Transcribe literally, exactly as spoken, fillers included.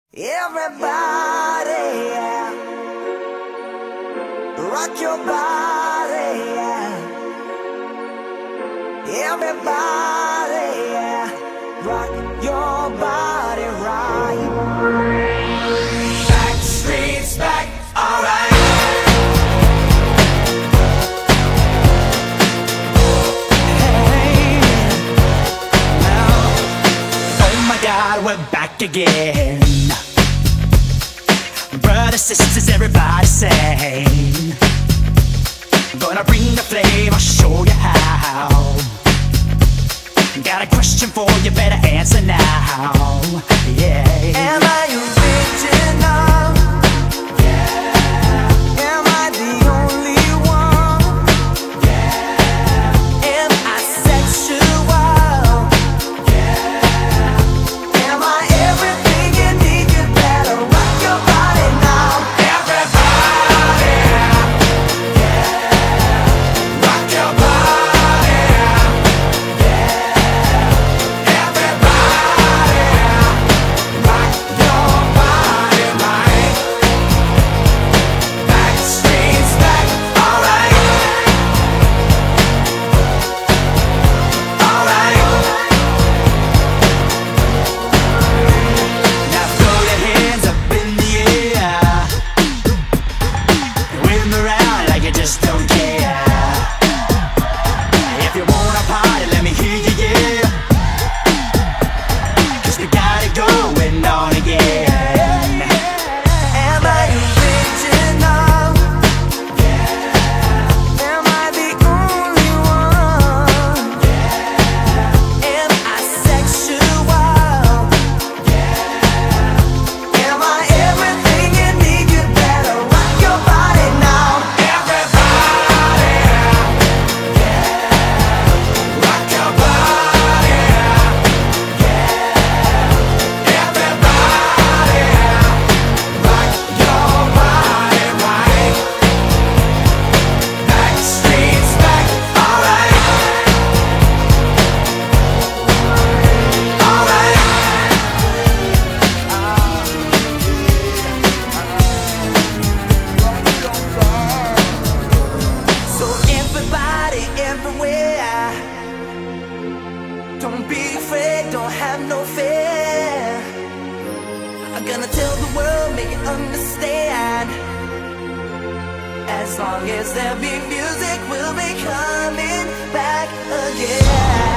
Everybody, yeah. Rock your body, yeah. Everybody, yeah. Rock your body right. Backstreet's back, alright. Hey, now, oh my God, we're back again. Brothers, sisters, everybody sing. Gonna bring the flame, I'll show you how. Got a question for you, better answer now. Yeah. Am I original? Yeah. Am I the only one? Yeah. Am I sexual? Yeah. Am I everything you need? You better rock your body now. Everybody, yeah. Rock your body, yeah. Everybody, rock your body right. Backstreet's back, alright. Alright. Now throw your hands up in the air, wave them around like you just don't care. If you wanna party, let me hear you, yeah. 'Cause we got it going on again. Am I original? Yeah. Am I the only one? Yeah. Am I sexual? Yeah. Am I everything you need? You better rock your body now. Everybody, yeah. Rock your body, yeah. Everybody, rock your body right. Backstreet's back, alright. Alright. So everybody, everywhere, don't be afraid, don't have no fear. I'm gonna tell the world, make it understand. As long as there be music, we'll be coming back again.